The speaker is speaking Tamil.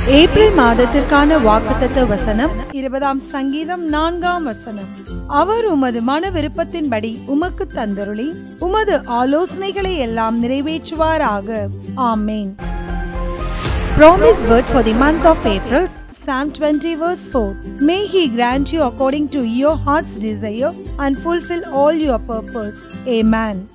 ஏப்ரல் மாதத்திற்கான வாக்குத்தத்த வசனம் 20ஆம் சங்கீதம் 4ஆம் வசனம். அவர் உமது மன விருப்பத்தின்படி உமக்கு தந்தருளி உமது ஆலோசனைகளை எல்லாம் நிறைவேற்றுவாராக. ஆமென். Promise word for the month of April, Psalm 20 verse 4. May he grant you according to your heart's desire and fulfill all your purpose. Amen.